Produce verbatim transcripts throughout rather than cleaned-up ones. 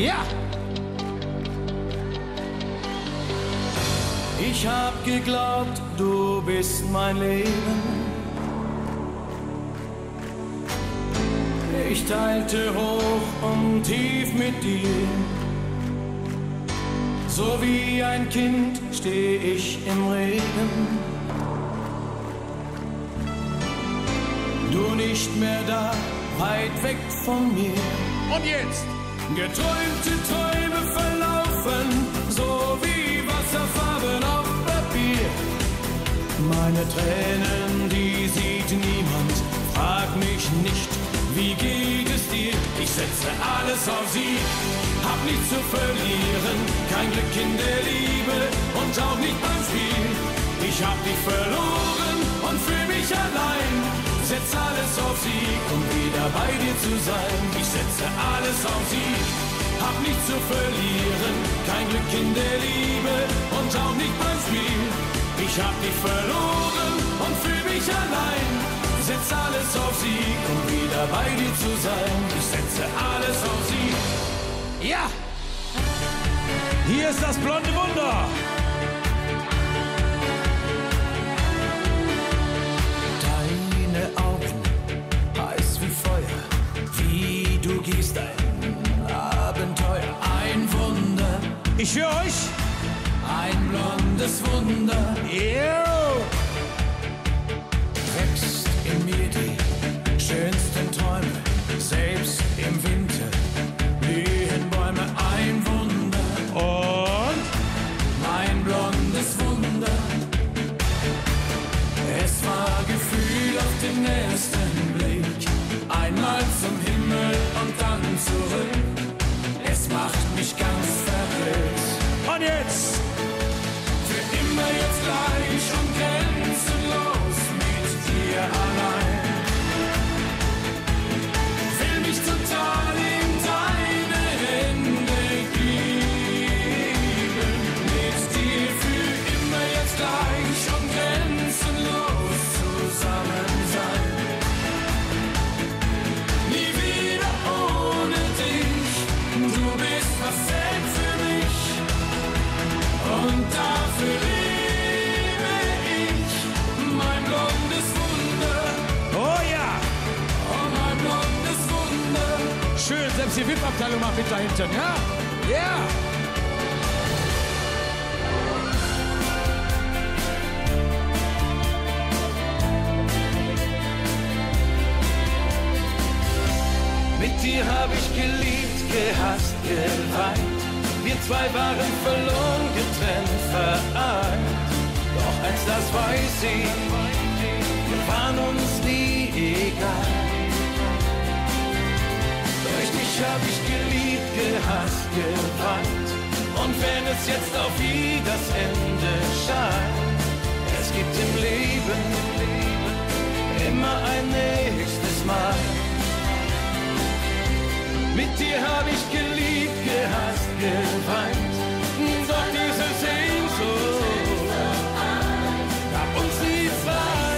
Ja! Ich hab geglaubt, du bist mein Leben. Ich teilte hoch und tief mit dir. So wie ein Kind steh ich im Regen. Du nicht mehr da, weit weg von mir. Und jetzt? Geträumte Träume verlaufen, so wie Wasserfarben auf Papier. Meine Tränen, die sieht niemand, frag mich nicht, wie geht es dir? Ich setze alles auf sie, hab nichts zu verlieren, kein Glück in der Liebe und auch nicht beim Spiel. Ich hab dich verloren und fühl mich allein. Setz alles auf sie, um wieder bei dir zu sein. Ich setze alles auf sie, hab nichts zu verlieren, kein Glück in der Liebe und auch nicht beim Spiel. Ich hab dich verloren und fühl mich allein. Setz alles auf sie, um wieder bei dir zu sein. Ich setze alles auf sie. Ja! Hier ist das blonde Wunder. Deine Augen, heiß wie Feuer, wie du gehst, ein Abenteuer, ein Wunder. Ich höre euch. Ein blondes Wunder. Yo. Wächst in mir die schönsten Träume, selbst im Winter blühen Bäume, ein Wunder. Und? Mein blondes Wunder. Es war Gefühl auf den ersten Blick, einmal zum Himmel und dann zurück. Es macht mich ganz verrückt. Und jetzt? Für immer jetzt gleich und grenzenlos mit dir allein. Will mich total in deine Hände geben. Mit dir für immer jetzt gleich und grenzenlos zusammen sein. Nie wieder ohne dich. Du bist was selbst für mich. Und dafür liebe ich mein blondes Wunder. Oh ja! Oh, mein blondes Wunder. Schön, selbst die V I P-Abteilung macht mit da hinten, ja? Ja! Mit dir hab ich geliebt, gehasst, geweint. Wir zwei waren verloren, getrennt, vereint. Doch eins, das weiß ich, wir waren uns nie egal. Durch dich hab ich geliebt, gehasst, geweint. Und wenn es jetzt auf wie das Ende scheint, es gibt im Leben immer ein nächstes Mal. Mit dir hab ich geliebt, gehasst, geweint. Doch diese Sehnsucht gab uns nie frei.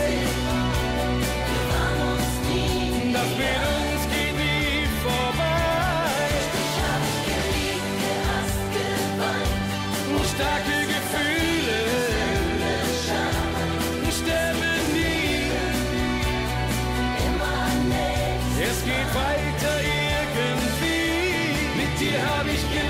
Das mit uns geht nie vorbei. Ich hab dich geliebt, gehasst, geweint. Starke Gefühle sterben nie. Es geht weiter irgendwie. Mit dir hab ich geliebt.